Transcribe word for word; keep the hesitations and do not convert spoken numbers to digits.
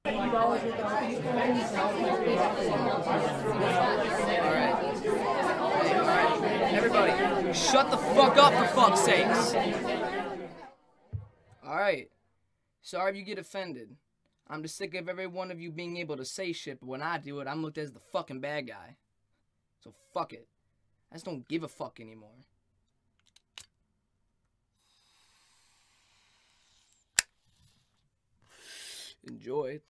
Alright, everybody, shut the fuck up for fuck's sakes. Alright, sorry if you get offended. I'm just sick of every one of you being able to say shit, but when I do it, I'm looked as the fucking bad guy. So fuck it. I just don't give a fuck anymore. Enjoy.